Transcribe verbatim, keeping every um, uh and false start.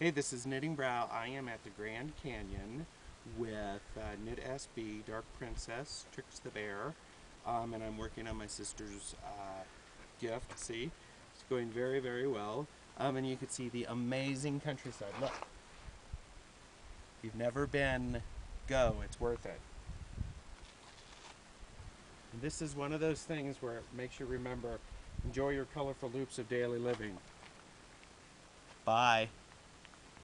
Hey, this is Knitting Brow. I am at the Grand Canyon with uh, Knit S B, Dark Princess, Trix the Bear, um, and I'm working on my sister's uh, gift. See, it's going very, very well. Um, and you can see the amazing countryside. Look, if you've never been, go. It's worth it. And this is one of those things where it makes you remember, enjoy your colorful loops of daily living. Bye.